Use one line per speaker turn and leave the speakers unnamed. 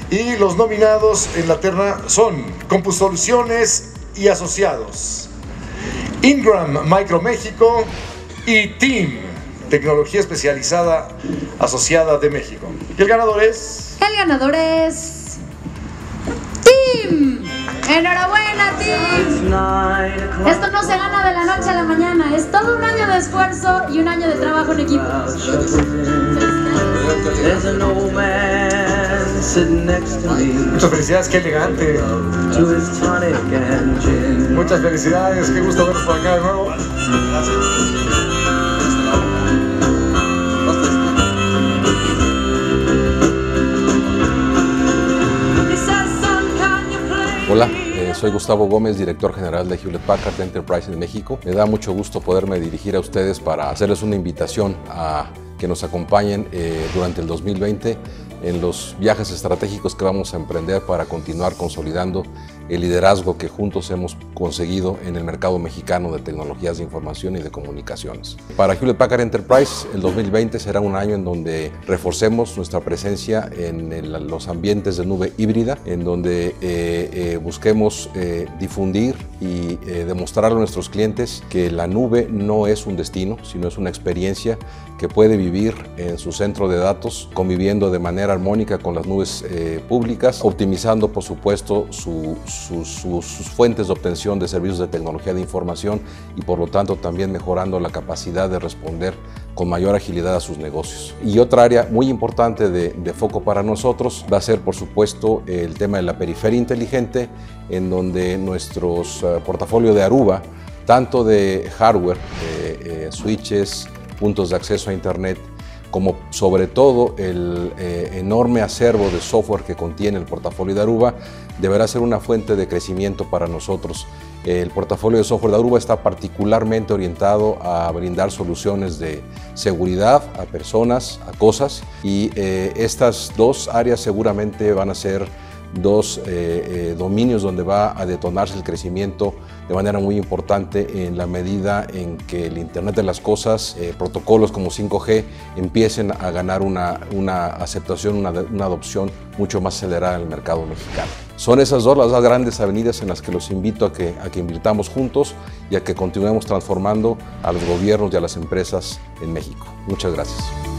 Y los nominados en la terna son Compus Soluciones y Asociados, Ingram Micro México y Team, tecnología especializada asociada de México. ¿Y el ganador es?
El ganador es Team. ¡Enhorabuena, Team! Esto no se gana de la noche a la mañana, es todo un año de esfuerzo y un año de trabajo en equipo.
Muchas felicidades, qué elegante. Muchas felicidades, qué gusto verlos por acá de nuevo.
Hola, soy Gustavo Gómez, director general de Hewlett Packard Enterprise en México. Me da mucho gusto poderme dirigir a ustedes para hacerles una invitación a que nos acompañen durante el 2020 en los viajes estratégicos que vamos a emprender para continuar consolidando el liderazgo que juntos hemos conseguido en el mercado mexicano de tecnologías de información y de comunicaciones. Para Hewlett Packard Enterprise, el 2020 será un año en donde reforcemos nuestra presencia en los ambientes de nube híbrida, en donde busquemos difundir y demostrarle a nuestros clientes que la nube no es un destino, sino es una experiencia que puede vivir en su centro de datos, conviviendo de manera armónica con las nubes públicas, optimizando, por supuesto, sus fuentes de obtención de servicios de tecnología de información y, por lo tanto, también mejorando la capacidad de responder con mayor agilidad a sus negocios. Y otra área muy importante de foco para nosotros va a ser, por supuesto, el tema de la periferia inteligente, en donde nuestros portafolio de Aruba, tanto de hardware, switches, puntos de acceso a Internet, como sobre todo el enorme acervo de software que contiene el portafolio de Aruba, deberá ser una fuente de crecimiento para nosotros. El portafolio de software de Aruba está particularmente orientado a brindar soluciones de seguridad a personas, a cosas, y estas dos áreas seguramente van a ser dos dominios donde va a detonarse el crecimiento de manera muy importante en la medida en que el Internet de las Cosas, protocolos como 5G, empiecen a ganar una aceptación, una adopción mucho más acelerada en el mercado mexicano. Son esas dos las grandes avenidas en las que los invito a que invirtamos juntos y a que continuemos transformando a los gobiernos y a las empresas en México. Muchas gracias.